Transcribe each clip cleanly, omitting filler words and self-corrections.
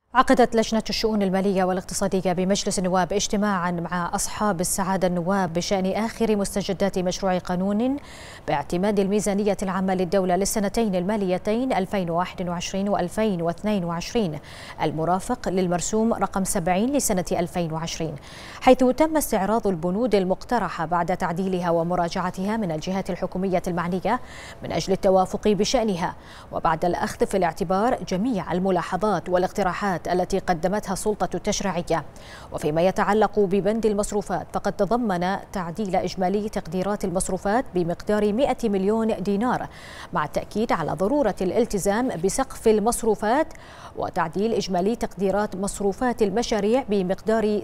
عقدت لجنة الشؤون المالية والاقتصادية بمجلس النواب اجتماعا مع أصحاب السعادة النواب بشأن آخر مستجدات مشروع قانون باعتماد الميزانية العامة للدولة للسنتين الماليتين 2021 و2022 المرافق للمرسوم رقم 70 لسنة 2020، حيث تم استعراض البنود المقترحة بعد تعديلها ومراجعتها من الجهات الحكومية المعنية من أجل التوافق بشأنها، وبعد الأخذ في الاعتبار جميع الملاحظات والاقتراحات التي قدمتها السلطة التشريعية. وفيما يتعلق ببند المصروفات فقد تضمن تعديل إجمالي تقديرات المصروفات بمقدار 100 مليون دينار، مع التأكيد على ضرورة الالتزام بسقف المصروفات، وتعديل إجمالي تقديرات مصروفات المشاريع بمقدار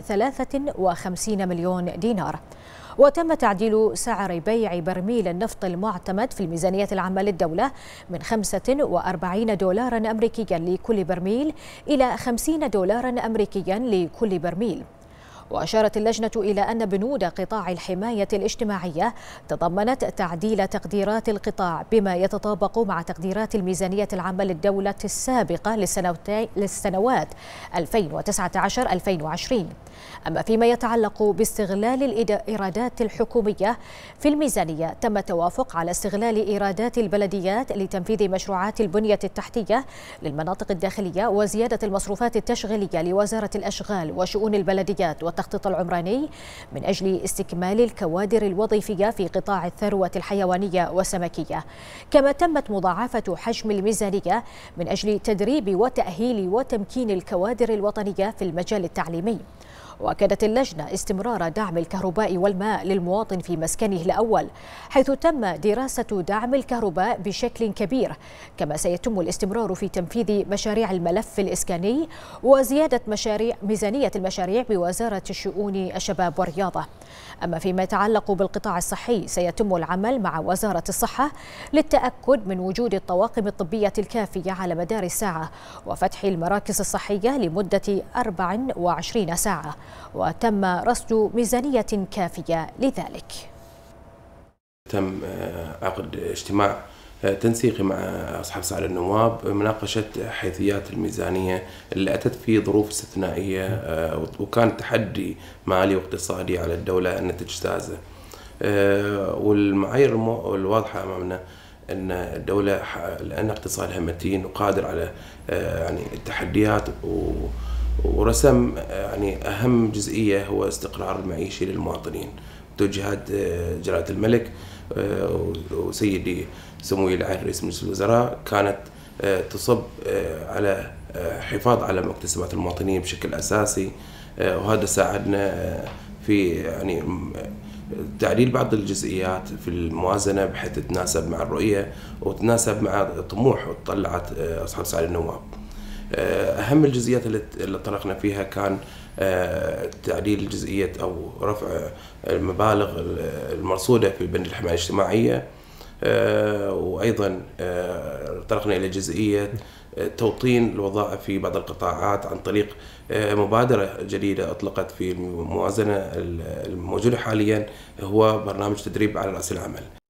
53 مليون دينار. وتم تعديل سعر بيع برميل النفط المعتمد في الميزانية العامة للدولة من 45 دولارا أمريكيا لكل برميل إلى 50 دولارا أمريكيا لكل برميل. وأشارت اللجنة إلى أن بنود قطاع الحماية الاجتماعية تضمنت تعديل تقديرات القطاع بما يتطابق مع تقديرات الميزانية العامة للدولة السابقة للسنوات 2019-2020. أما فيما يتعلق باستغلال الإيرادات الحكومية في الميزانية تم التوافق على استغلال إيرادات البلديات لتنفيذ مشروعات البنية التحتية للمناطق الداخلية وزيادة المصروفات التشغيلية لوزارة الأشغال وشؤون البلديات والتخطيط العمراني من أجل استكمال الكوادر الوظيفية في قطاع الثروة الحيوانية والسمكية. كما تمت مضاعفة حجم الميزانية من أجل تدريب وتأهيل وتمكين الكوادر الوطنية في المجال التعليمي. وأكدت اللجنة استمرار دعم الكهرباء والماء للمواطن في مسكنه الأول، حيث تم دراسة دعم الكهرباء بشكل كبير، كما سيتم الاستمرار في تنفيذ مشاريع الملف الإسكاني وزيادة ميزانية المشاريع بوزارة الشؤون الشباب والرياضة. أما فيما يتعلق بالقطاع الصحي سيتم العمل مع وزارة الصحة للتأكد من وجود الطواقم الطبية الكافية على مدار الساعة وفتح المراكز الصحية لمدة 24 ساعة، وتم رصد ميزانية كافية لذلك. تم عقد اجتماع تنسيقي مع أصحاب السعادة النواب مناقشة حيثيات الميزانية اللي أتت في ظروف استثنائية وكان تحدي مالي واقتصادي على الدولة أن تجتازه، والمعايير الواضحة أمامنا أن الدولة لأن اقتصادها متين وقادر على يعني التحديات، ورسم يعني أهم جزئية هو استقرار المعيشي للمواطنين. توجيهات جلالة الملك وسيدي سموي العاهل رئيس مجلس الوزراء كانت تصب على حفاظ على مكتسبات المواطنين بشكل أساسي، وهذا ساعدنا في يعني تعديل بعض الجزئيات في الموازنة بحيث تتناسب مع الرؤية وتتناسب مع طموح وتطلعات أصحاب السعادة النواب. أهم الجزئيات اللي طرقنا فيها كان تعديل جزئية أو رفع المبالغ المرصودة في بند الحماية الاجتماعية، وأيضا طرقنا إلى جزئية توطين الوظائف في بعض القطاعات عن طريق مبادرة جديدة أطلقت في الموازنة الموجودة حاليا، هو برنامج تدريب على رأس العمل.